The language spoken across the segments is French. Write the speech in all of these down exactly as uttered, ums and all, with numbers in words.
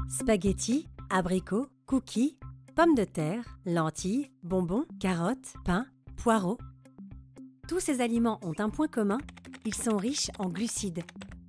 Spaghettis, abricots, cookies, pommes de terre, lentilles, bonbons, carottes, pain, poireaux. Tous ces aliments ont un point commun, ils sont riches en glucides.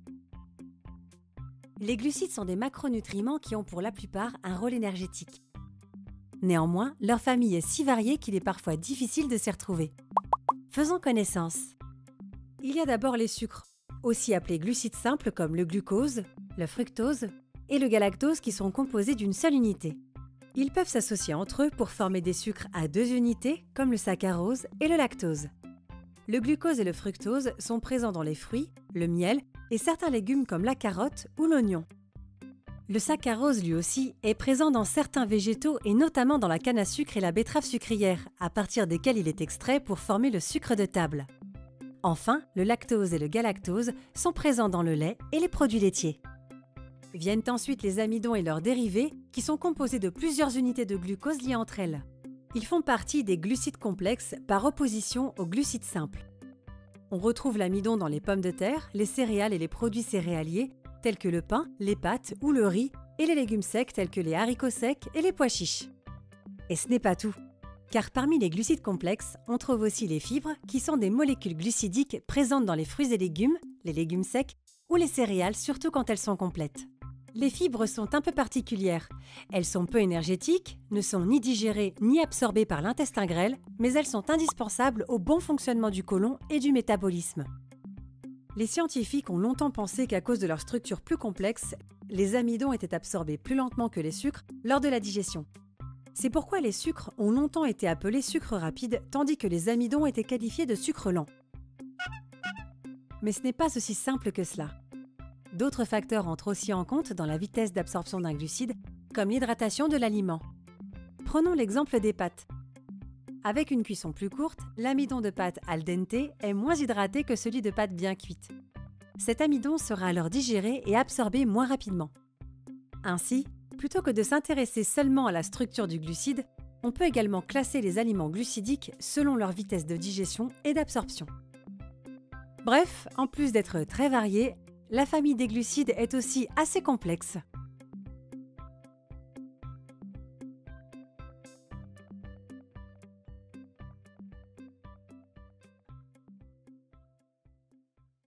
Les glucides sont des macronutriments qui ont pour la plupart un rôle énergétique. Néanmoins, leur famille est si variée qu'il est parfois difficile de s'y retrouver. Faisons connaissance. Il y a d'abord les sucres, aussi appelés glucides simples comme le glucose, le fructose et le galactose qui sont composés d'une seule unité. Ils peuvent s'associer entre eux pour former des sucres à deux unités comme le saccharose et le lactose. Le glucose et le fructose sont présents dans les fruits, le miel et certains légumes comme la carotte ou l'oignon. Le saccharose lui aussi est présent dans certains végétaux et notamment dans la canne à sucre et la betterave sucrière, à partir desquels il est extrait pour former le sucre de table. Enfin, le lactose et le galactose sont présents dans le lait et les produits laitiers. Viennent ensuite les amidons et leurs dérivés qui sont composés de plusieurs unités de glucose liées entre elles. Ils font partie des glucides complexes par opposition aux glucides simples. On retrouve l'amidon dans les pommes de terre, les céréales et les produits céréaliers tels que le pain, les pâtes ou le riz et les légumes secs tels que les haricots secs et les pois chiches. Et ce n'est pas tout, car parmi les glucides complexes, on trouve aussi les fibres qui sont des molécules glucidiques présentes dans les fruits et légumes, les légumes secs ou les céréales surtout quand elles sont complètes. Les fibres sont un peu particulières. Elles sont peu énergétiques, ne sont ni digérées ni absorbées par l'intestin grêle, mais elles sont indispensables au bon fonctionnement du côlon et du métabolisme. Les scientifiques ont longtemps pensé qu'à cause de leur structure plus complexe, les amidons étaient absorbés plus lentement que les sucres lors de la digestion. C'est pourquoi les sucres ont longtemps été appelés sucres rapides, tandis que les amidons étaient qualifiés de sucres lents. Mais ce n'est pas aussi simple que cela. D'autres facteurs entrent aussi en compte dans la vitesse d'absorption d'un glucide, comme l'hydratation de l'aliment. Prenons l'exemple des pâtes. Avec une cuisson plus courte, l'amidon de pâte al dente est moins hydraté que celui de pâte bien cuite. Cet amidon sera alors digéré et absorbé moins rapidement. Ainsi, plutôt que de s'intéresser seulement à la structure du glucide, on peut également classer les aliments glucidiques selon leur vitesse de digestion et d'absorption. Bref, en plus d'être très variée, la famille des glucides est aussi assez complexe.